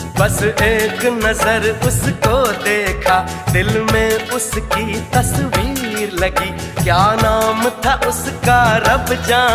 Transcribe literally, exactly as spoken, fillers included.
बस एक नजर उसको देखा, दिल में उसकी तस्वीर लगी। क्या नाम था उसका रब जाने।